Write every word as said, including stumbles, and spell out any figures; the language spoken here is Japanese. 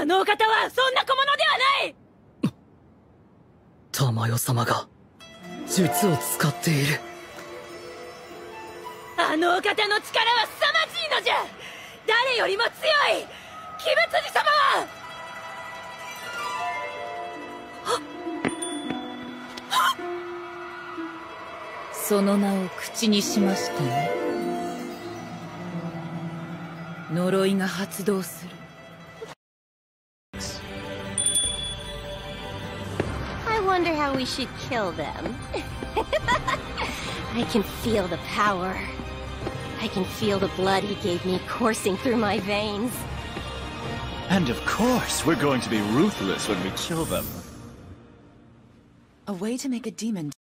あのお方はそんな小物ではない。 珠世様が術を使っている。 あのお方の力は凄まじいのじゃ。誰よりも強い鬼舞辻様は。 その名を口にしましたね。呪いが発動する。 I wonder how we should kill them. I can feel the power. I can feel the blood he gave me coursing through my veins. And of course, we're going to be ruthless when we kill them. A way to make a demon